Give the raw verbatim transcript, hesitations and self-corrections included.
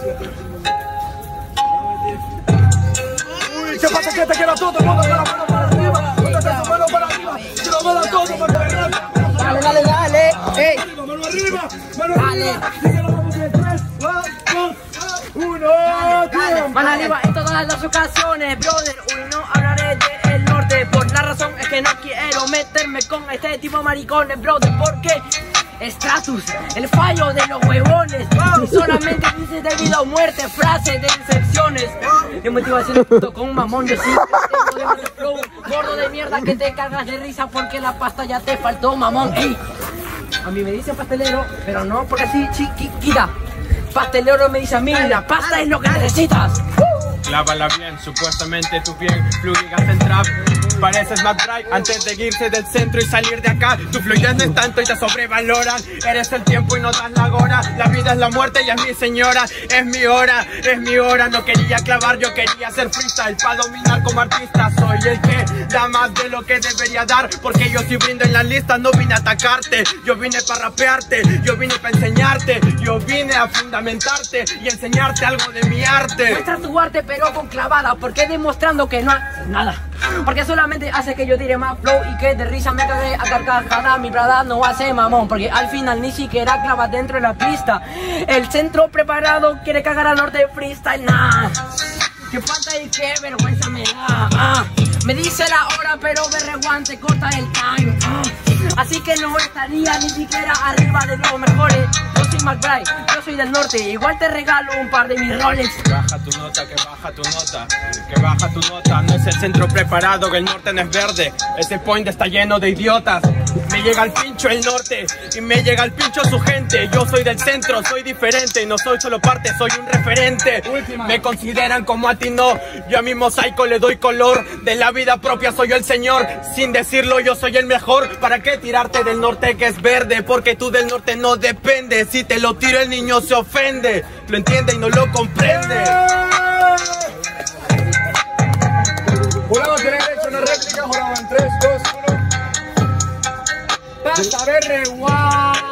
Uy, ¿qué pasa? Que te quiero todo el mundo con la mano para arriba. Con la mano para arriba. Que lo manda todo para arriba. Dale, dale, dale. Ey. Mano arriba, mano arriba. Uno, tres. Mano arriba en todas las ocasiones, brother. Hoy no hablaré del norte. Por la razón es que no quiero meterme con este tipo de maricones, brother. Porque Stratus, el fallo de los huevones. Solamente dice debido a muerte, frase de incepciones. De motivación junto con un mamón, yo sí tengo de mal flow. Gordo de mierda que te cagas de risa porque la pasta ya te faltó, mamón. Ey. A mí me dicen pastelero, pero no porque así chiquita. Pastelero me dice a mí, la pasta es lo que necesitas. Clávala bien, supuestamente tú bien fluigas en trap. Pareces Matt Drive antes de irse del centro y salir de acá. Tu fluidez no es tanto y te sobrevaloran. Eres el tiempo y no das la hora. La vida es la muerte y es mi señora. Es mi hora, es mi hora. No quería clavar, yo quería hacer freestyle para dominar como artista. Soy el que da más de lo que debería dar, porque yo sí brindo en las listas. No vine a atacarte, yo vine para rapearte. Yo vine para enseñarte, yo vine a fundamentarte y enseñarte algo de mi arte. Muestra tu arte pero con clavada, porque demostrando que no hace nada. Porque solamente hace que yo tire más flow y que de risa me cagué a carcajada. Mi brada no hace mamón, porque al final ni siquiera clava dentro de la pista. El centro preparado quiere cagar al norte freestyle, nah. Que falta y qué vergüenza me da. Ah. Me dice la hora pero me reguante, corta el time. Ah. Así que no estaría ni siquiera arriba de los mejores. Yo soy McBride, yo soy del norte. Igual te regalo un par de mis Rolex. Baja tu nota, que baja tu nota, que baja tu nota. No es el centro preparado, que el norte no es verde. Ese point está lleno de idiotas. Me llega al pincho el norte y me llega al pincho su gente. Yo soy del centro, soy diferente y no soy solo parte, soy un referente. Última. Me consideran como a ti no. Yo a mi mosaico le doy color. De la vida propia soy yo el señor. Sin decirlo yo soy el mejor. ¿Para qué tirarte del norte que es verde? Porque tú del norte no dependes. Si te lo tiro el niño se ofende. Lo entiende y no lo comprende. Jurado tiene derecho a una réplica. Jurado en tres, dos, uno. Pasta verde, guau.